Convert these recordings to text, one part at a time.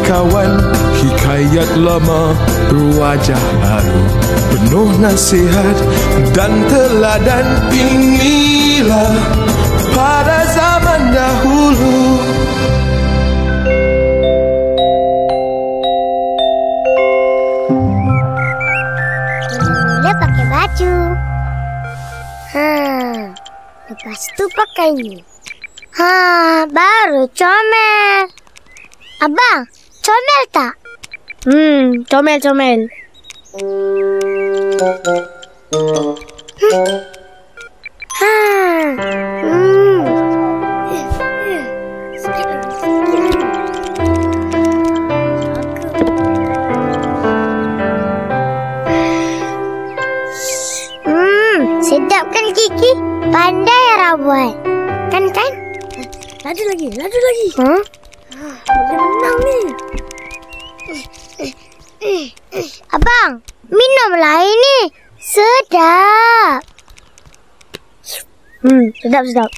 kawan, hikayat lama berwajah baru, penuh nasihat dan teladan. Inilah pada zaman dahulu. Mula pakai baju. Lepas tu pakai ni. Baru comel. Abang, comel tak? Comel. Sedap kan Kiki? Pandai Ara buat. Kan? Laju lagi. Boleh menang ni. Abang, minumlah ini. Sedap. Sedap.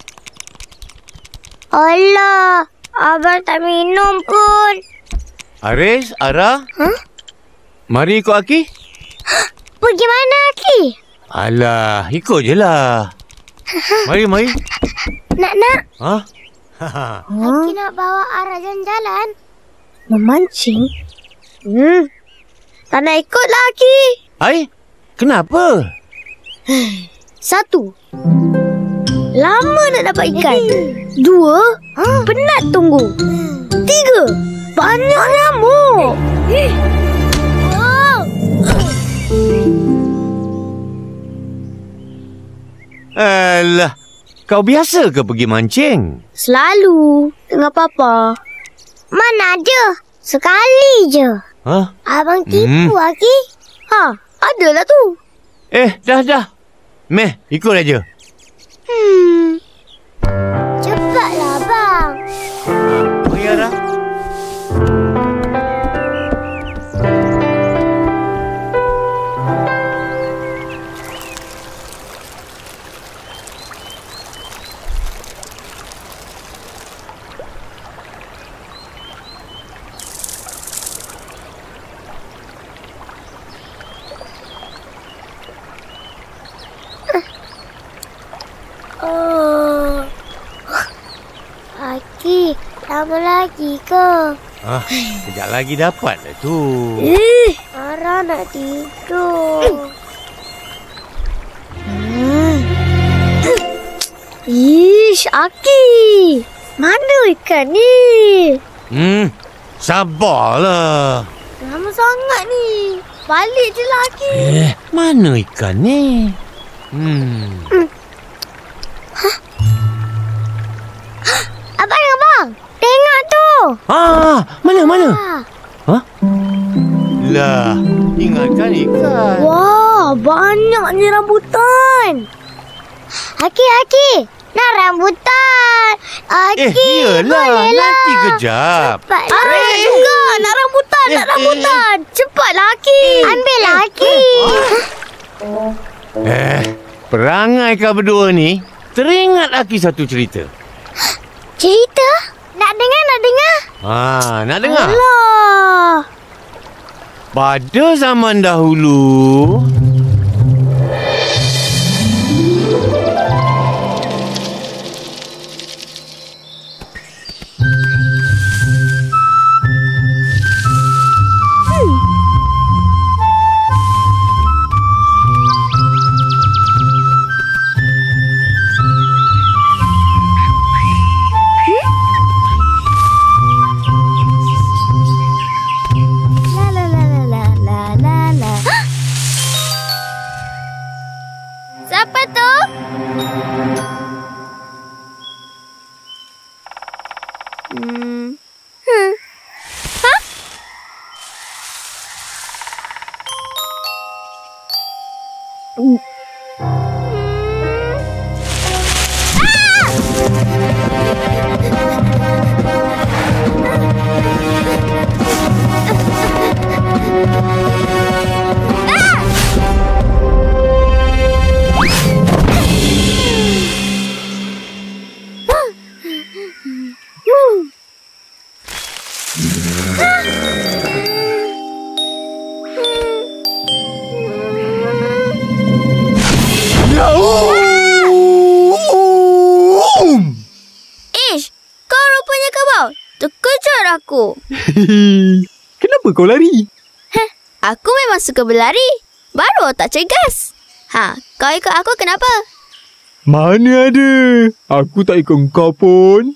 Alah, abang tak minum pun. Aris, Ara? Mari ikut Aki. Pergi mana, Aki? Alah, ikut je lah. Mari. Nak. Ha? Aki nak bawa Ara jalan-jalan. Memancing? Tak nak ikut lah, Aki. Ai, kenapa? 1, lama nak dapat ikan. 2, penat tunggu. 3, banyak nyamuk. Alah, kau biasa ke pergi mancing? Selalu dengan Papa. Mana ada? Sekali je. Abang tipu, Aki. Adalah tu. Dah. Meh, ikut aja. Cepatlah, abang. Mari, Ara. Aki, lama lagi ke? Sekejap lagi dapat dah tu. Ara nak tidur. Aki. Mana ikan ni? Sabarlah. Lama sangat ni. Balik je lah, Aki. Mana ikan ni? Abang, tengok tu. Mana? Lah, ingatkan ikan. Wah, banyak ni rambutan. Aki, nak rambutan. Aki, iyalah, nanti kejap. Arai juga nak rambutan. Cepatlah, Aki. Ambillah, Aki. Perangai kau berdua ni teringat Aki satu cerita. Cerita? Nak dengar? Nak dengar? Alah. Pada zaman dahulu, aku. Kenapa kau lari? Aku memang suka berlari. Baru tak cergas. Kau ikut aku kenapa? Mana ada. Aku tak ikut kau pun.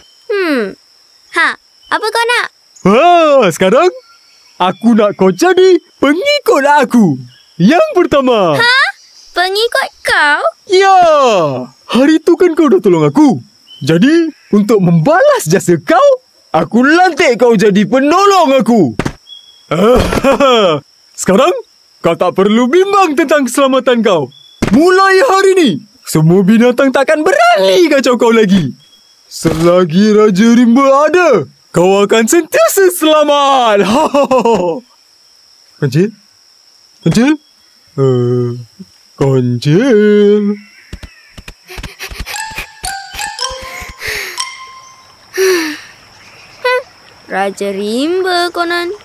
Apa kau nak? Sekarang aku nak kau jadi pengikut aku. Yang pertama. Pengikut kau? Ya. Hari tu kan kau dah tolong aku. Jadi, untuk membalas jasa kau, aku lantik kau jadi penolong aku. Sekarang, kau tak perlu bimbang tentang keselamatan kau. Mulai hari ni, semua binatang takkan berani kacau kau lagi. Selagi Raja Rimba ada, kau akan sentiasa selamat. Kancil? Kancil? Kancil? Raja Rimba konon.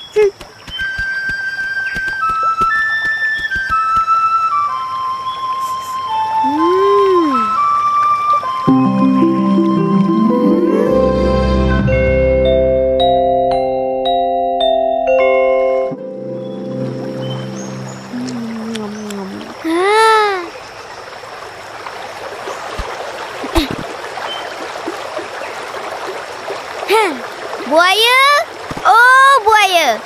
Buaya! Oh, buaya!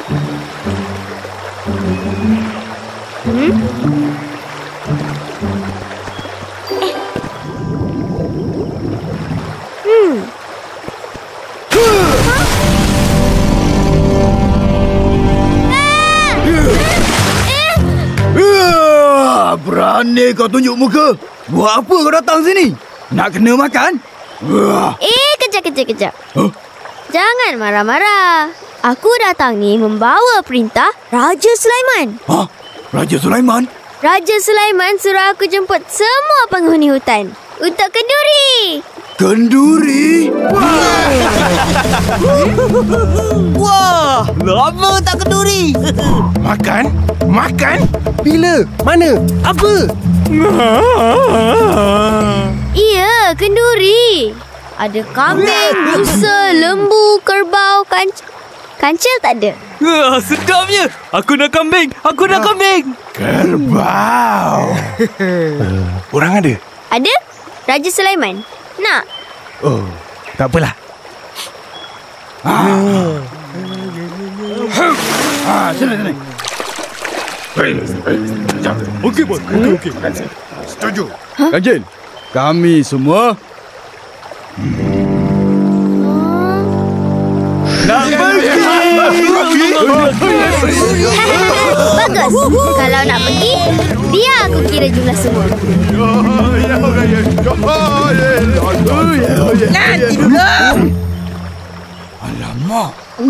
Berani kau tunjuk muka. Buat apa kau datang sini? Nak kena makan? Kejap. Jangan marah-marah. Aku datang ni membawa perintah Raja Sulaiman. Raja Sulaiman? Raja Sulaiman suruh aku jemput semua penghuni hutan untuk kenduri. Kenduri? Wah, lama tak kenduri. Makan? Bila? Mana? Apa? Iya, kenduri. Ada kambing, busa, lembu, kerbau, kancil tak ada. Sedapnya. Aku nak kambing. Kerbau. Orang ada? Ada? Raja Sulaiman. Nak? Tak apalah. Sini. Okey, bos. Okey. Setuju. Kancil, kami semua Nak pergi. Bagus. Kalau nak pergi, biar aku kira jumlah semua. Nanti dulu. Alamak.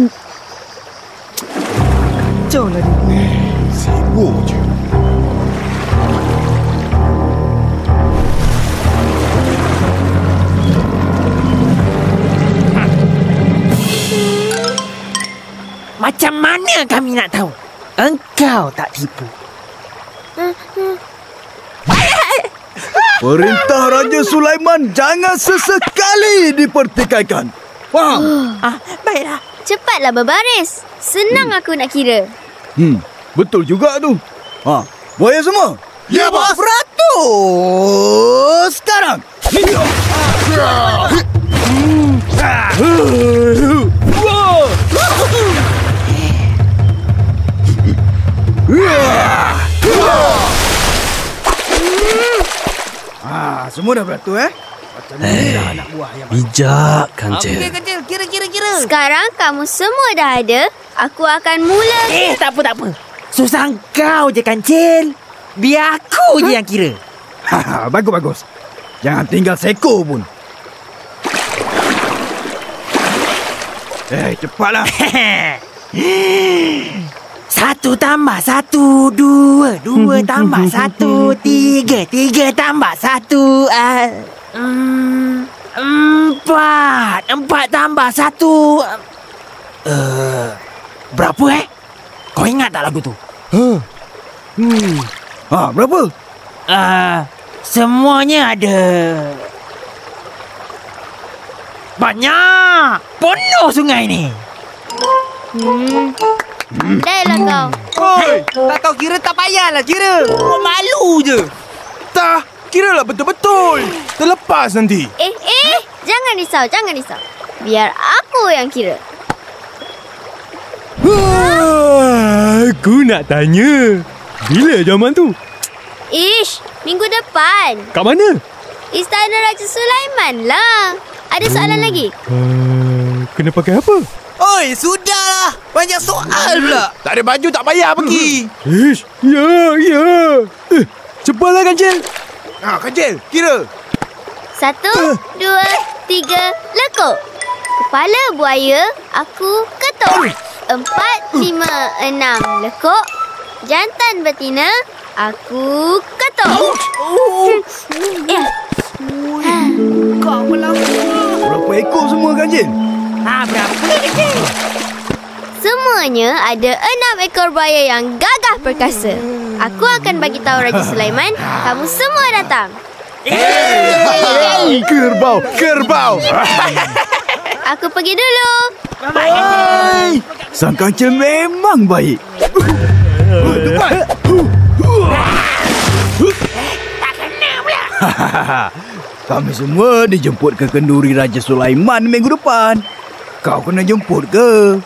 Jom lah dia. Sibuk je. Macam mana kami nak tahu? Engkau tak tipu. Perintah Raja Sulaiman jangan sesekali dipertikaikan. Faham? Baiklah. Cepatlah berbaris. Senang aku nak kira. Betul juga tu. Buaya semua? Ya, bos. Beratur sekarang. Semua dah beratur Macam ni dah anak buah yang Bijak, Kancil. Kecil, kira. Sekarang kamu semua dah ada. Aku akan mula. Tak apa. Susah kau je, Kancil. Biar aku je yang kira. Bagus. Jangan tinggal seko pun. Cepatlah. 1 tambah 1, 2. 2 tambah 1, 3. 3 tambah 1, 4. 4 tambah 1. Berapa Kau ingat tak lagu tu? Berapa? Semuanya ada Banyak. Penuh sungai ni. Dahlah kau. Oi, Tak kau kira tak payahlah kira. Kau malu je. tak. Kiralah betul-betul. Terlepas nanti. Jangan risau. Biar aku yang kira. Aku nak tanya. Bila jaman tu? Ish, minggu depan. Kat mana? Istana Raja Sulaiman lah. Ada soalan lagi? Kena pakai apa? Oi, sudahlah. Banyak soal pula. Tak ada baju tak payah pergi. Ish, ya. Cepatlah Kancil. Kancil, kira. 1, 2, 3, lekuk. Kepala buaya, aku ketuk. 4, 5, 6, lekuk. Jantan betina, aku ketuk. Berapa ekor semua Kancil? Berapa kecil? Semuanya ada 6 ekor buaya yang gagah perkasa. Aku akan bagi tahu Raja Sulaiman, kamu semua datang. Kerbau. Aku pergi dulu. Hai, sang Kancil memang baik. Tak kena pula. Kami semua dijemput ke kenduri Raja Sulaiman minggu depan. Kau kena jemput ke?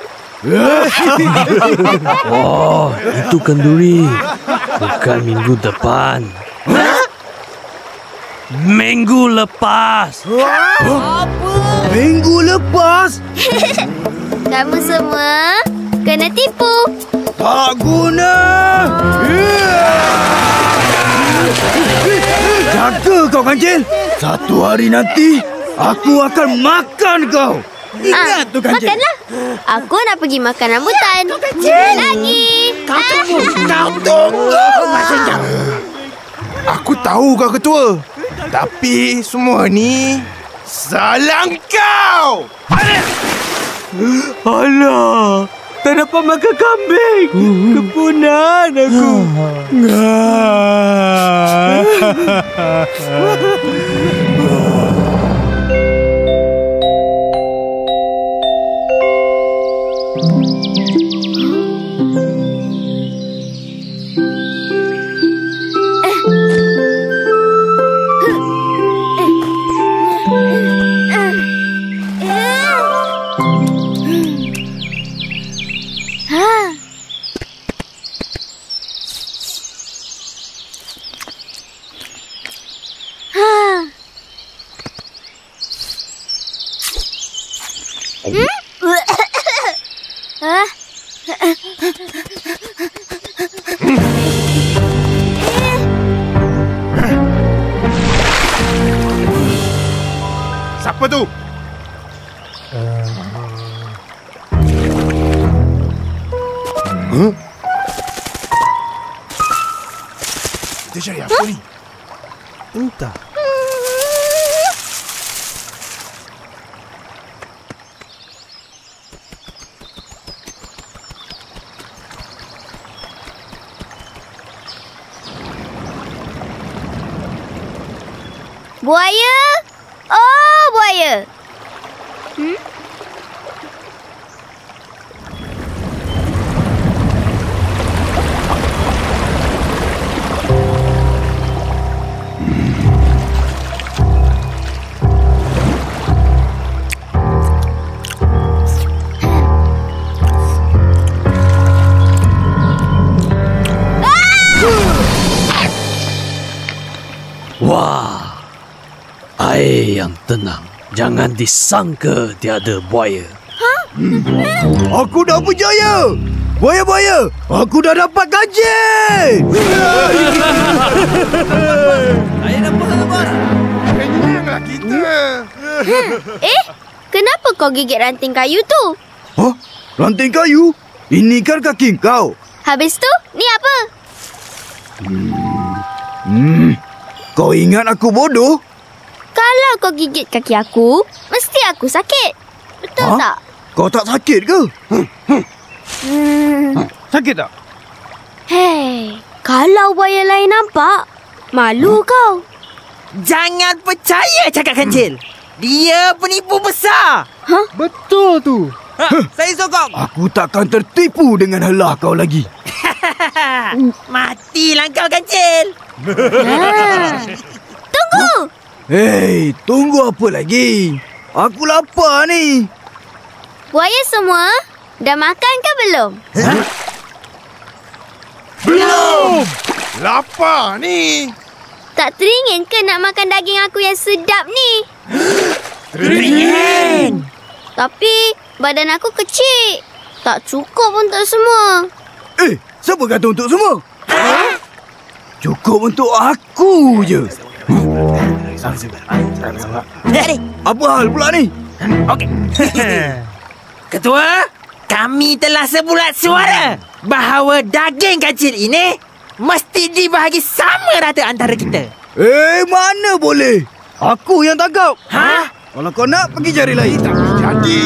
Oh, itu kenduri. Bukan minggu depan. Minggu lepas. Minggu lepas? Kamu semua kena tipu. Tak guna. Jaga kau Kancil. Satu hari nanti aku akan makan kau. Ingat tu Kancil. Makanlah. Aku nak pergi makan rambutan. Lagi. Kau tunggu. Aku tahu kau ketua. Tapi semua ni salah kau. Alah, tak dapat makan kambing. Kepunan aku. Siapa tu? Kita cari apa ni? Entah. Buaya? Oh, buaya. Wah, air yang tenang. Jangan disangka tiada buaya. Aku dah berjaya. Buaya-buaya, aku dah dapat Kancil. Saya dapat bos. Kenyanglah kita. Kenapa kau gigit ranting kayu tu? Hah? Ranting kayu? Ini kan kaki kau. Habis tu, ni apa? Kau ingat aku bodoh? Kalau kau gigit kaki aku, mesti aku sakit. Betul tak? Kau tak sakit ke? Sakit tak? Hei, kalau buaya lain nampak, malu kau. Jangan percaya cakap Kancil. Dia penipu besar. Betul tu. Saya sokong. Aku takkan tertipu dengan helah kau lagi. Matilah kau kancil. Tunggu! Hei, tunggu apa lagi? Aku lapar ni. Buaya semua, dah makan ke belum? Belum. Lapar ni. Tak teringin ke nak makan daging aku yang sedap ni? Teringin. Tapi badan aku kecil. Tak cukup untuk semua. Siapa kata untuk semua? Cukup untuk aku je. Apa hal pula ni? Okey. Ketua, kami telah sebulat suara bahawa daging kancil ini mesti dibahagi sama rata antara kita. Mana boleh? Aku yang tangkap. Kalau kau nak, pergi cari lain. Jadi.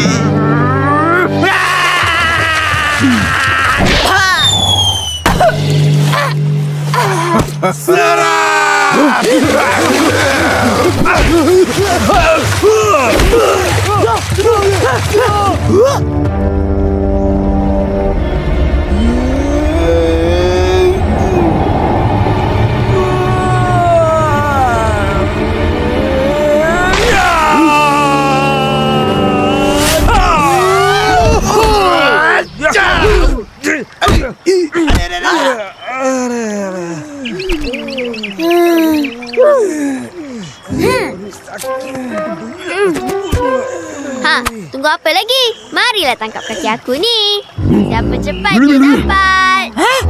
Tunggu apa lagi? Marilah tangkap kaki aku ni. Siapa cepat dia dapat.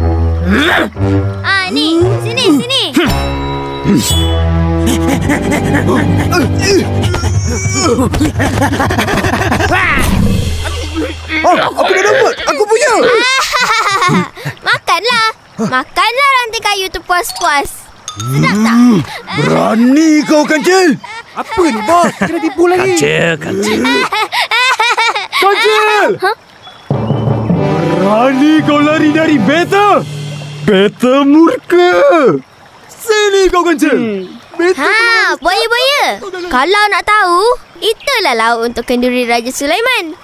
Ni. Sini. Aku dah dapat. Aku punya. Makanlah rantai kayu tu puas-puas. Sedap tak? Berani kau, Kancil. Apa ni, bos? Kena tipu lagi. Kancil. Kancil! Berani kau lari dari beta? Beta murka. Sini kau, Kancil. Buaya-buaya. Kalau nak tahu, itulah lauk untuk kenduri Raja Sulaiman.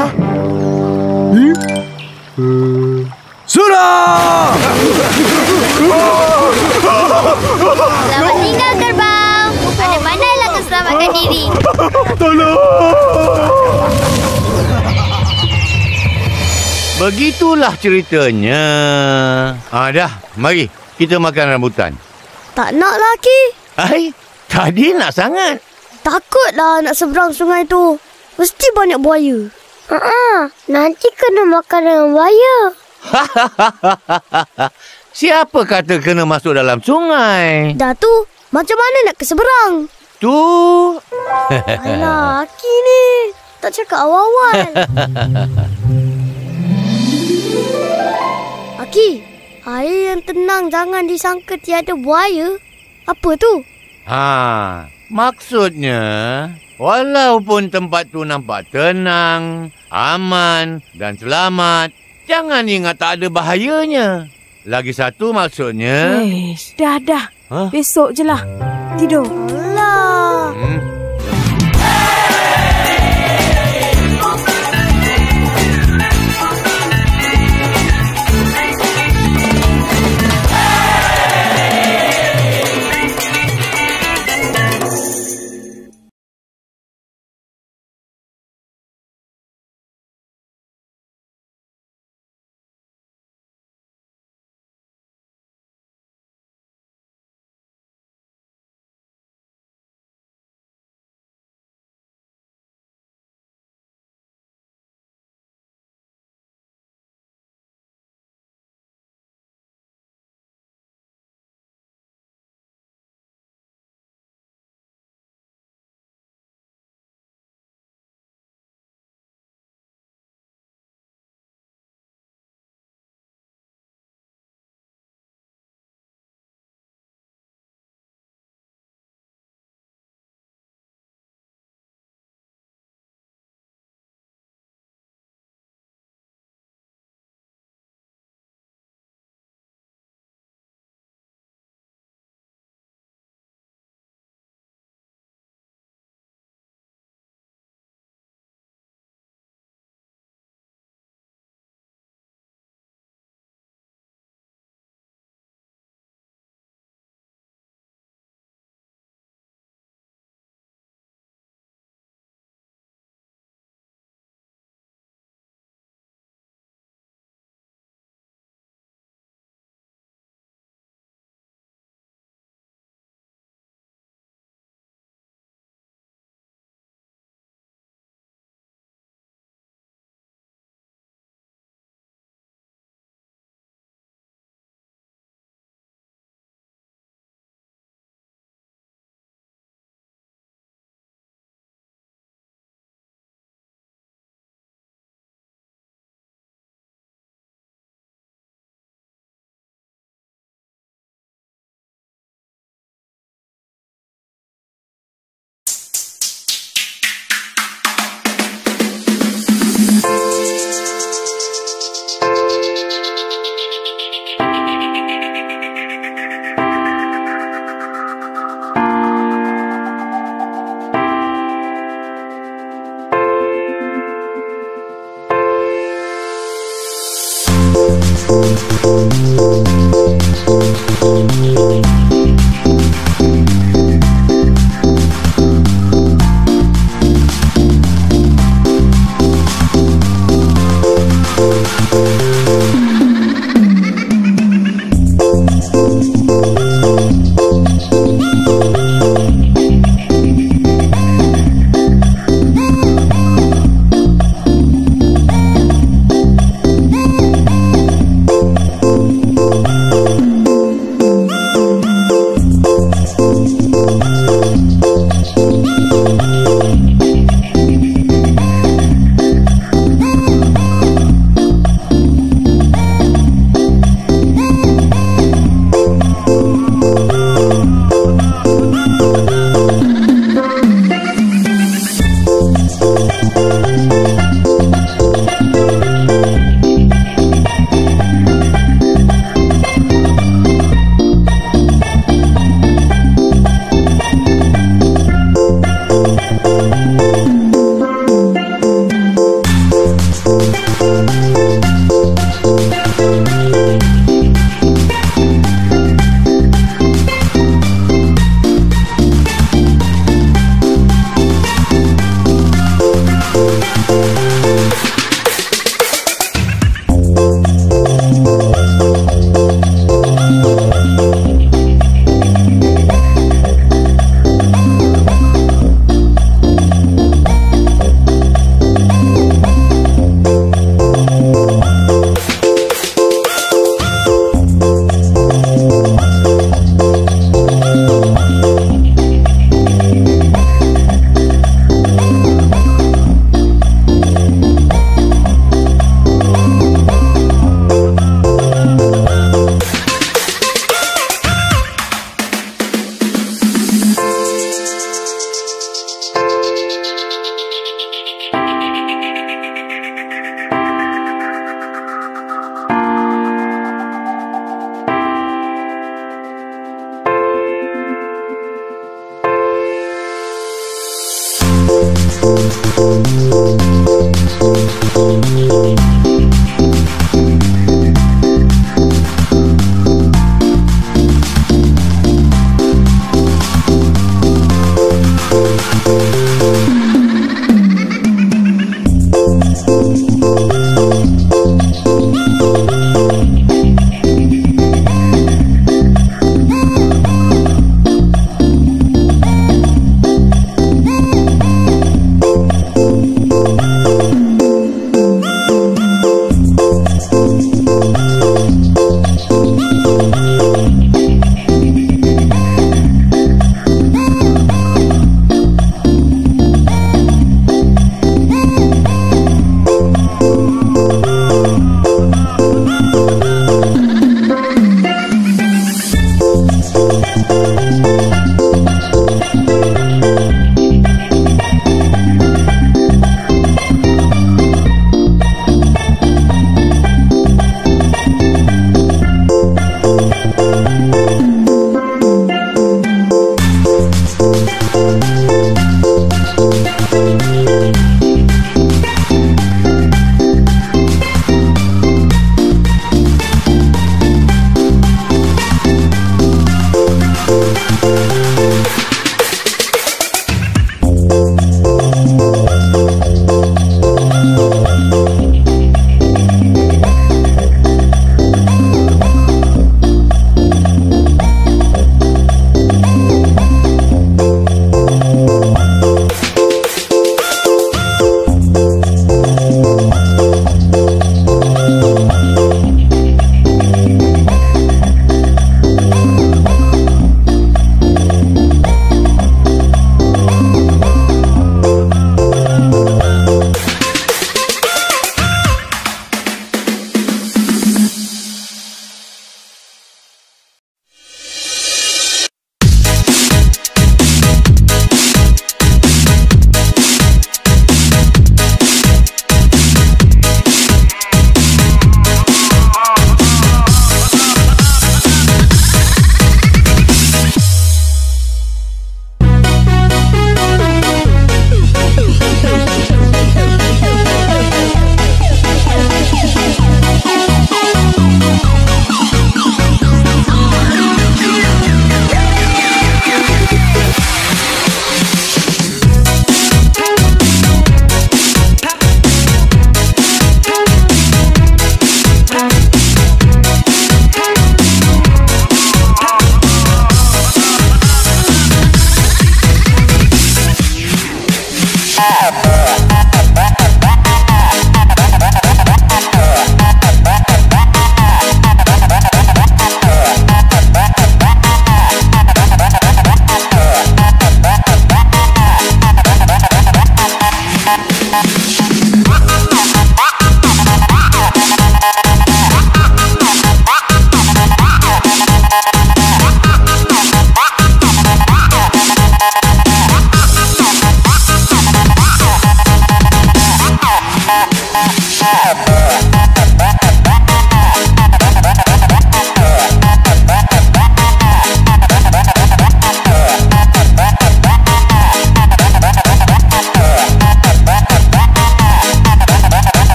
Surah! Selamat tinggal, kerbau. Pandai-pandailah kau selamatkan diri. Tolong! Begitulah ceritanya. Dah. Mari. Kita makan rambutan. Tak nak lagi. Tadi nak sangat. Takutlah nak seberang sungai tu. Mesti banyak buaya. Nanti kena makan dengan buaya. Siapa kata kena masuk dalam sungai? Dah tu, macam mana nak ke seberang? Tu. Alah, Aki ni. Tak cakap awal-awal. Aki, air yang tenang jangan disangka tiada buaya. Apa tu? Maksudnya, walaupun tempat tu nampak tenang, aman dan selamat, jangan ingat tak ada bahayanya. Lagi satu maksudnya... Dah. Besok je lah. Tidur. Alah.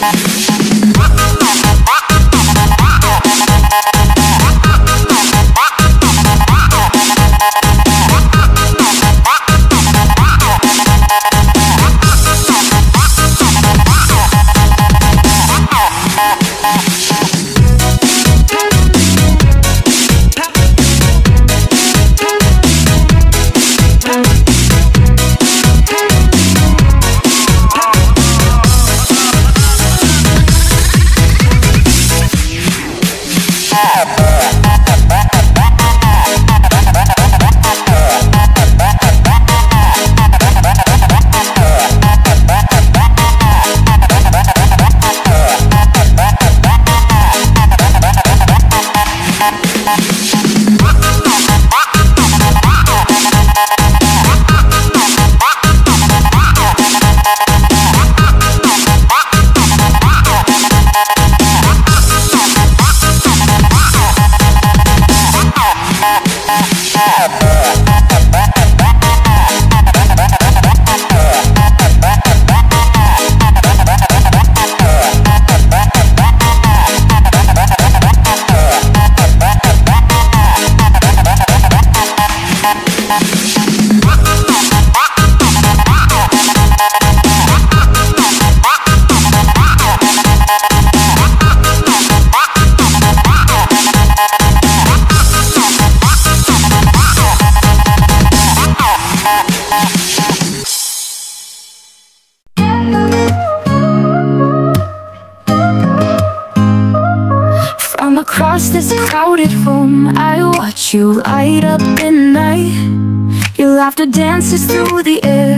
From across this crowded room, I watch you light up the night. Your laughter dances through the air,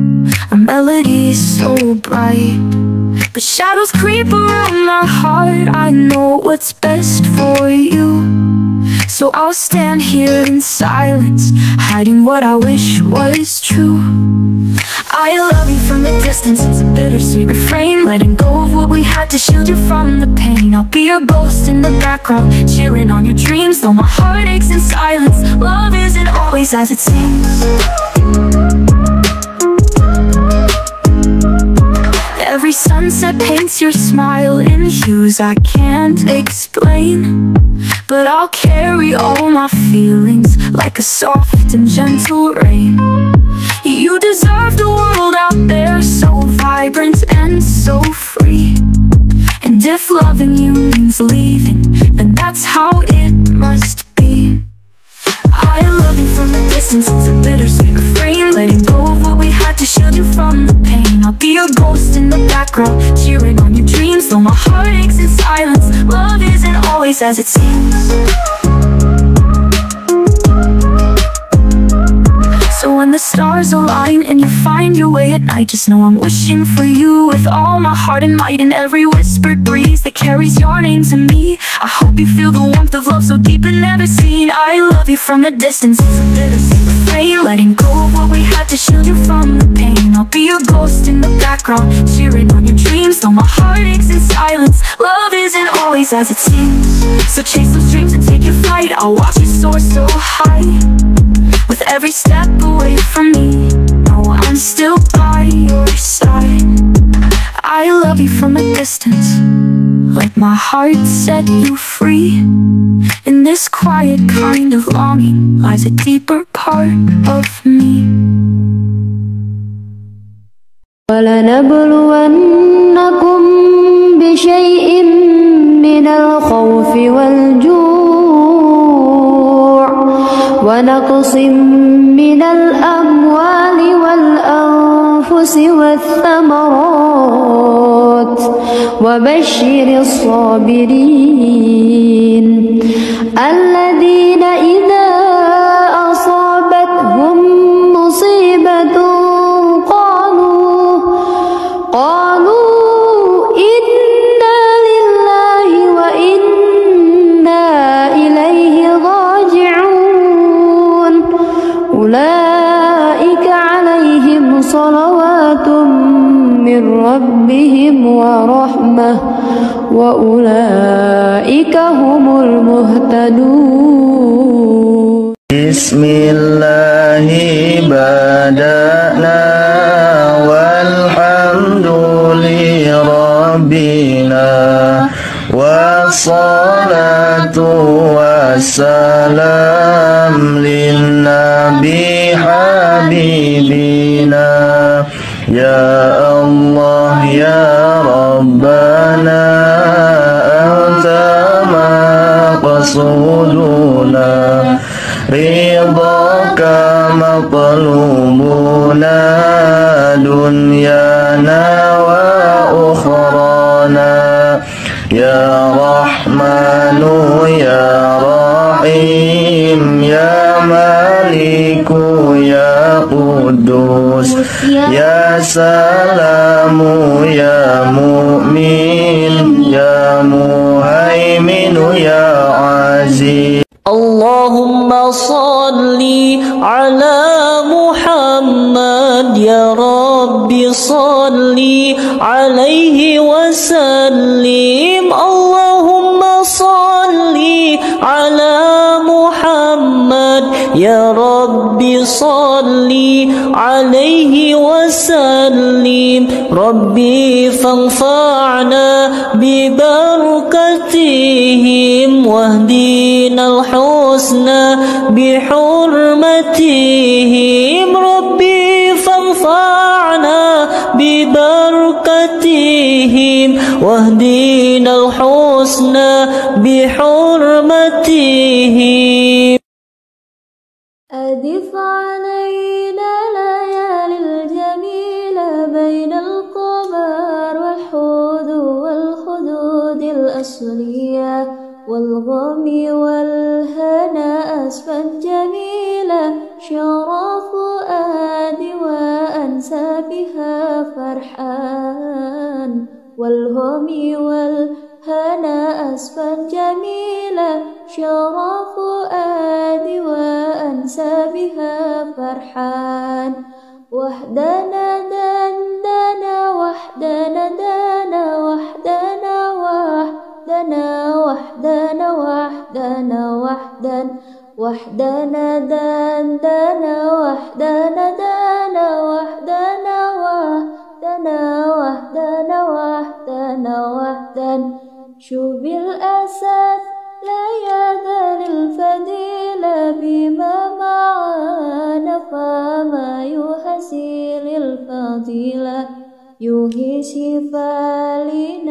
a melody so bright. But shadows creep around my heart, I know what's best for you. So I'll stand here in silence, hiding what I wish was true. I love you from a distance, it's a bittersweet refrain. Letting go of what we had to shield you from the pain. I'll be your ghost in the background, cheering on your dreams. Though my heart aches in silence, love isn't always as it seems. Every sunset paints your smile in hues I can't explain. But I'll carry all my feelings like a soft and gentle rain. You deserve the world out there so vibrant and so free. And if loving you means leaving, then that's how it must be. I love you from a distance, it's a bittersweet refrain. Letting go of what we had to shield you from the pain. I'll be your ghost in the background, cheering on your dreams. Though my heart aches in silence, love isn't always as it seems. So when the stars align and you find your way at night, just know I'm wishing for you with all my heart and might. And every whispered breeze that carries your name to me, I hope you feel the warmth of love so deep and never seen. I love you from a distance, it's a bittersweet refrain. Letting go of what we had to shield you from the pain. I'll be your ghost in the background, cheering on your dreams. Though my heart aches in silence, love isn't always as it seems. So chase those dreams and take your flight, I'll watch you soar so high. With every step away from me, no, I'm still by your side. I love you from a distance, like my heart set you free. In this quiet kind of longing lies a deeper part of me. وَلَنَبْلُوَنَّكُمْ بِشَيْءٍ مِّنَ الْخَوْفِ وَالْجُوعِ وَنَقْصٍ مِّنَ الْأَمْوَالِ وَالْأَنفُسِ وَالثَّمَرَاتِ وَبَشِّرِ الصَّابِرِينَ الَّذِينَ إِذَا أَصَابَتْهُم مُّصِيبَةٌ قالوا إنا لله وإنا إليه راجعون أولئك عليهم صلوات من ربهم ورحمة وأولئك هم المهتدون بسم الله بدأنا والحمد لرب نبينا والصلاة والسلام للنبي حبيبنا يا الله يا ربنا أنت مقصودنا رضاك مطلوبنا دنيانا وأخرانا يا رحمن يا رحيم يا مالك يا قدوس يا سلام يا مؤمن يا مهيمن يا عزيز اللهم صل على محمد يا رب صل عليه وسلم اللهم صل على محمد يا رب صل عليه وسلم ربي فانفعنا ببركتهم واهدنا الحسنى بحرمتهم ربي فانفعنا ببركتهم واهدنا الحسنى بحرمتهم أضف علينا ليالي الجميلة بين القمر والخدود الأصلية والغم والهنا أسفا جميلة شرف فؤادي وأنسى بها فرحان والغم والهنا أسفا جميلة شرف فؤادي وأنسى بها فرحان وحدنا دندنا وحدنا دنا وحدنا وحدنا وحدنا وحدنا وحدنا وحدنا دندنا وحدنا دنا وحدنا وحدنا وحدنا وحدنا وحدنا شوف الأسد لا يزال الفضيلة بما معانا فما يحسن الفضيلة يوهي شفا